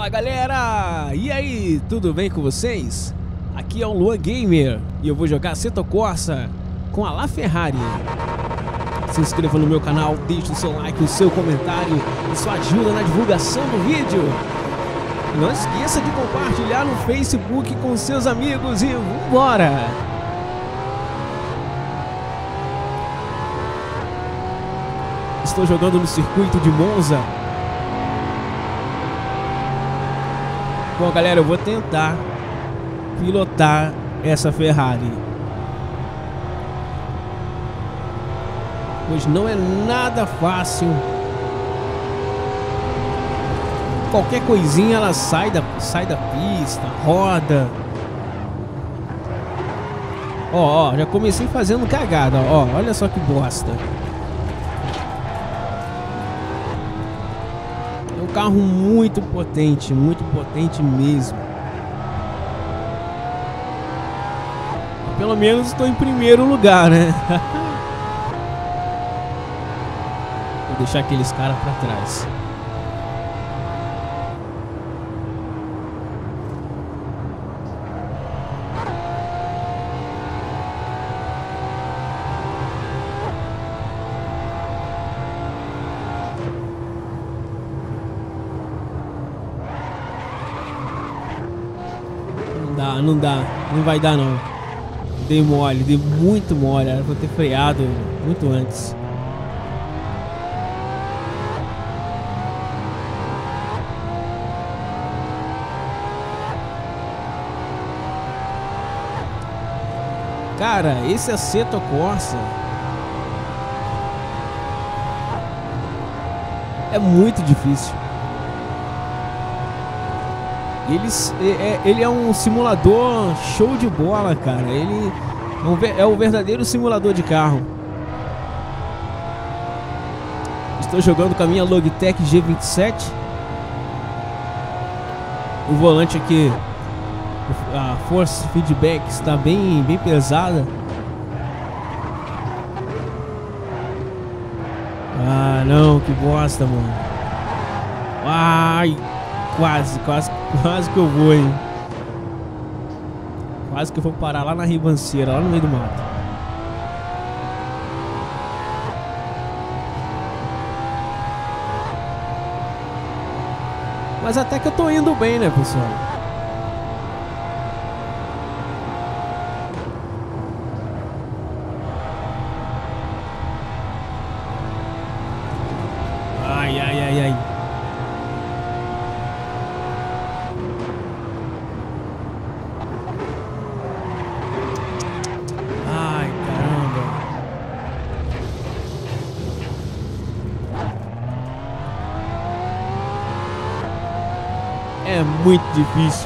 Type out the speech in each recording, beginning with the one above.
Fala galera, e aí, tudo bem com vocês? Aqui é o Luan Gamer e eu vou jogar Assetto Corsa com a LaFerrari. Se inscreva no meu canal, deixe o seu like, o seu comentário, isso ajuda na divulgação do vídeo. Não esqueça de compartilhar no Facebook com seus amigos e vambora! Estou jogando no circuito de Monza. Bom galera, eu vou tentar pilotar essa Ferrari, pois não é nada fácil. Qualquer coisinha ela sai da pista, roda. Ó, já comecei fazendo cagada, ó, olha só que bosta. É um carro muito potente mesmo. Pelo menos estou em primeiro lugar, né? Vou deixar aqueles caras pra trás. Não vai dar não. Dei mole, dei muito mole. Era pra ter freado muito antes. Cara, esse Assetto Corsa é muito difícil. Ele é um simulador show de bola, cara. Ele é o verdadeiro simulador de carro. Estou jogando com a minha Logitech G27. O volante aqui, a force feedback está bem pesada. Ah, não, que bosta, mano. Ai, quase que eu vou, hein? Quase que eu vou parar lá na ribanceira, lá no meio do mato. Mas até que eu tô indo bem, né, pessoal? Ai. É muito difícil.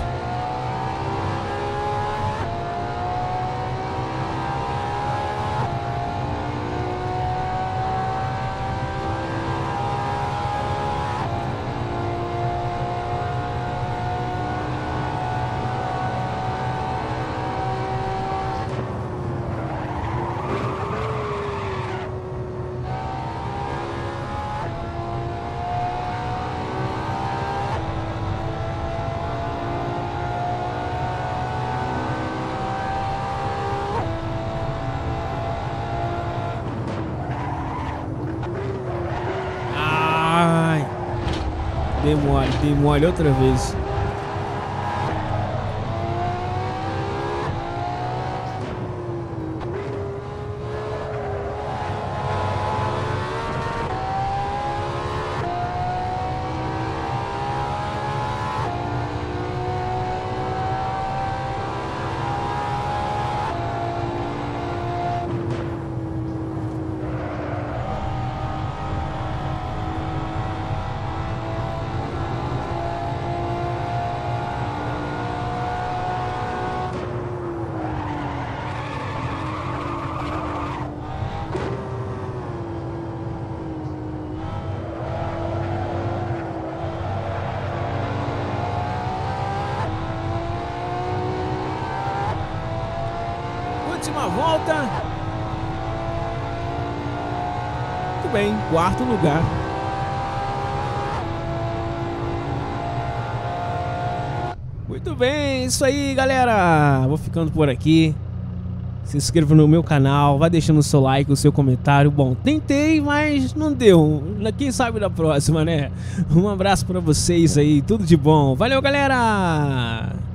Dei mole outra vez. Última volta. Muito bem, quarto lugar. Muito bem, isso aí, galera. Vou ficando por aqui. Se inscreva no meu canal, vai deixando o seu like, o seu comentário. Bom, tentei, mas não deu. Quem sabe na próxima, né? Um abraço pra vocês aí, tudo de bom. Valeu, galera!